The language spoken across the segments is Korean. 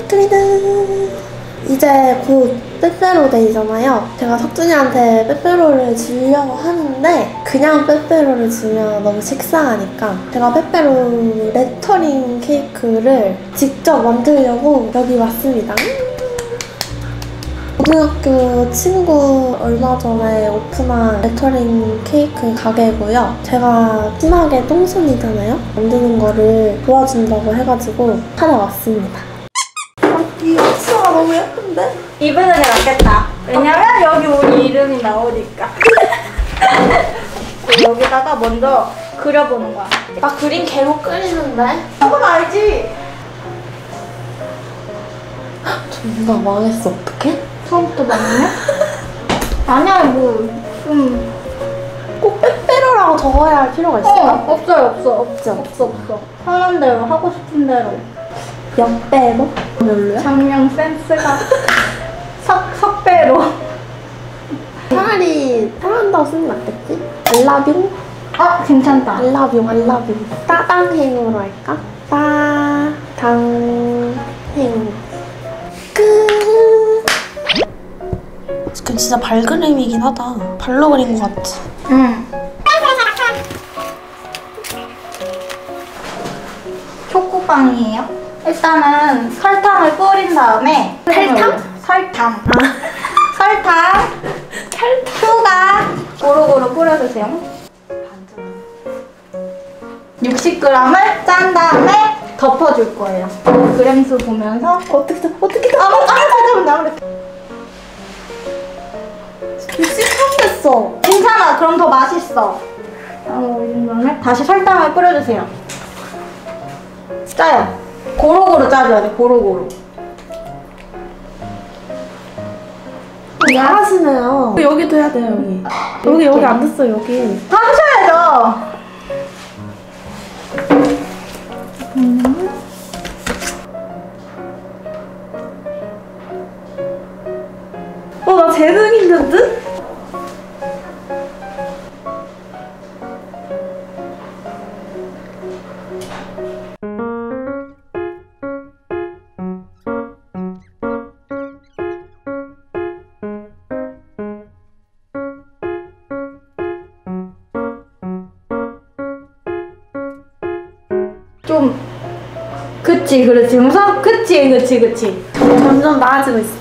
크리드. 이제 곧 빼빼로 데이잖아요. 제가 석준이한테 빼빼로를 주려고 하는데 그냥 빼빼로를 주면 너무 식상하니까 제가 빼빼로 레터링 케이크를 직접 만들려고 여기 왔습니다. 고등학교 친구 얼마 전에 오픈한 레터링 케이크 가게고요. 제가 심하게 똥손이잖아요. 만드는 거를 도와준다고 해가지고 찾아왔습니다. 이 박수가 너무 예쁜데? 입에는 게 낫겠다. 왜냐면 여기 우리 이름이 나오니까. 여기다가 먼저 그려보는 거야. 나 그림 계속 그리는데? 그건 알지? 존나 망했어. 어떡해? 처음부터 맞냐? 아니야, 뭐 꼭 빼빼로라고 적어야 할 필요가 있어요? 없어. 하는 대로, 하고 싶은 대로. 역빼로? 별로야? 장면 센스가 석배로. 차라리 사랑한다고 쓰면 낫겠지? 알라뷰? 괜찮다. 알라뷰. 따당행으로 할까? 따당행. 끝. 그건 진짜 발 그림이긴 하다. 발로 그린 것 같지? 응. 초코빵이에요. 일단은 설탕을 뿌린 다음에 설탕? 설탕. 슈가 고루고루 뿌려주세요. 60g을 짠 다음에 덮어줄 거예요. 그램수 보면서 어떻게 찾으면 나오래. 시큼했어. 괜찮아. 그럼 더 맛있어. 올린 다음에 다시 설탕을 뿌려주세요. 짜요. 고루고루 짜줘야 돼. 고루고루. 잘하시네요. 여기도 해야 돼요. 여기 안 됐어. 여기. 다 하셔야죠. 나 재능 있는 듯? 좀 그렇지. 그래서 그치. 점점 나아지고 있어.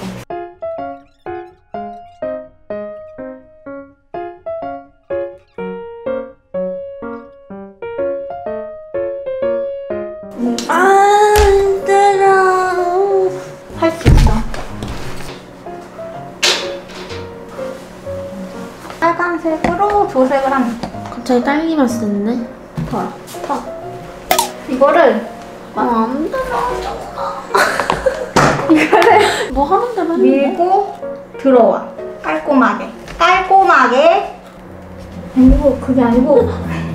할 수 있어. 빨간색으로 조색을 합니다. 갑자기 딸기 맛이 됐네. 더. 이거를 안 되나? 이거를 뭐 하는 대로 했는데? 밀고 들어와. 깔끔하게. 아니고 그게 아니고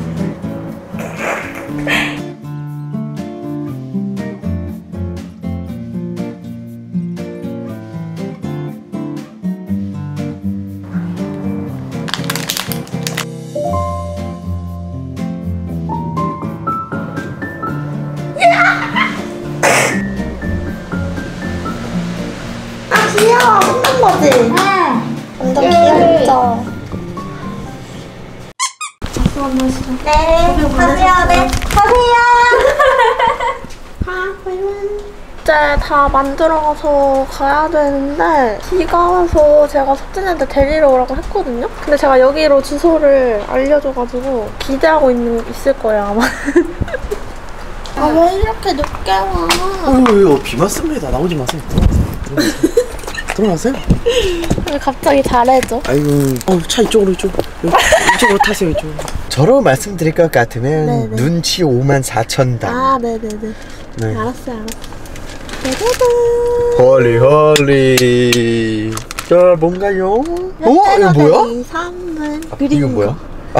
귀여워. 웃는 거지? 응. 완전 귀엽죠? 박수 한번 하시죠. 네. 하세요. 이제 다 만들어서 가야 되는데 비가 와서 제가 석진이한테 데리러 오라고 했거든요? 근데 제가 여기로 주소를 알려줘가지고 기대하고 있을 거예요 아마. 왜 이렇게 늦게 와? 왜요? 비 맞습니다. 나오지 마세요. 들어가세요. 왜 갑자기 잘해줘? 아이고, 차 이쪽으로 타세요. 이쪽으로. 저로 말씀드릴 것 같으면 네네. 눈치 54,000단. 네네네. 네. 알았어요. 홀리. 자, 뭔가요? 이거 뭐야? 선물. 이거 뭐야?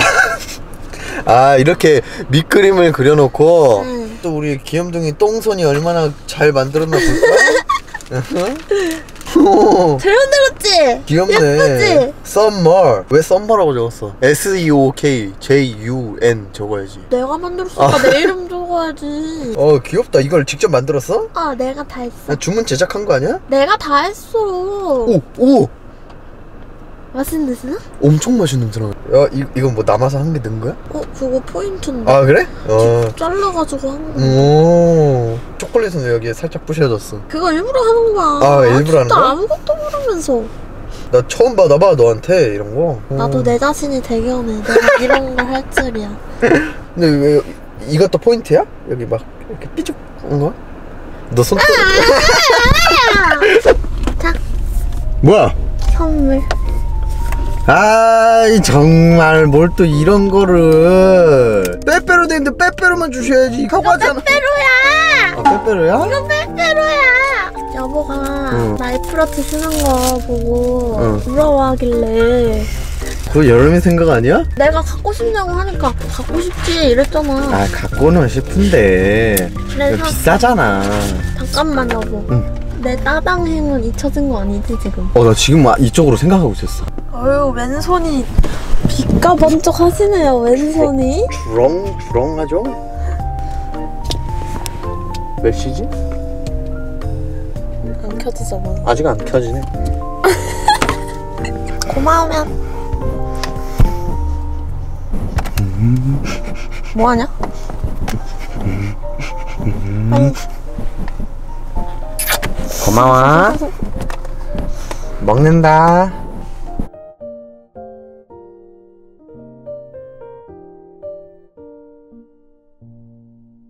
이렇게 밑그림을 그려놓고 또 우리 귀염둥이 똥손이 얼마나 잘 만들었나 볼까? 잘 만들었지? 귀엽네. 예쁘지? 썸머. 왜 썸머라고 적었어? SEOKJUN 적어야지. 내가 만들었으니까 내 이름 적어야지. 귀엽다. 이걸 직접 만들었어? 아, 내가 다 했어. 주문 제작한 거 아니야? 내가 다 했어. 오! 맛있는 데스나? 엄청 맛있는 냄새 나. 야, 이건 뭐 남아서 한 개 넣은 거야? 그거 포인트인데. 아, 그래? 잘라가지고 한 거. 오. 초콜릿은 왜 여기에 살짝 부셔졌어? 그거 일부러 하는 거야. 아, 일부러 하는 진짜 거야? 아무것도 모르면서. 나 처음 받아봐, 너한테 이런 거. 나도 내 자신이 대견해. 내가 이런 걸 할 줄이야. 근데 왜 이것도 포인트야? 여기 막 이렇게 삐죽 한 거? 너 손톱. 자, 뭐야? 선물. 아이 정말 뭘 또 이런 거를 빼빼로 되는데 빼빼로만 주셔야지 하고 하잖아. 빼빼로야. 빼빼로야? 이거 빼빼로야. 여보가 나이프라트 쓰는 거 보고 부러워하길래 그거 여름의 생각 아니야? 내가 갖고 싶냐고 하니까 갖고 싶지 이랬잖아. 아 갖고는 싶은데 그래서 비싸잖아. 잠깐만 여보. 응. 내 따당행은 잊혀진 거 아니지 지금? 나 지금 이쪽으로 생각하고 있었어. 어휴, 왼손이 빛과 번쩍하시네요. 왼손이. 주렁주렁하죠? 몇 시지? 안 켜지잖아. 아직 안 켜지네. 고마우면. 뭐하냐? 고마워. 먹는다.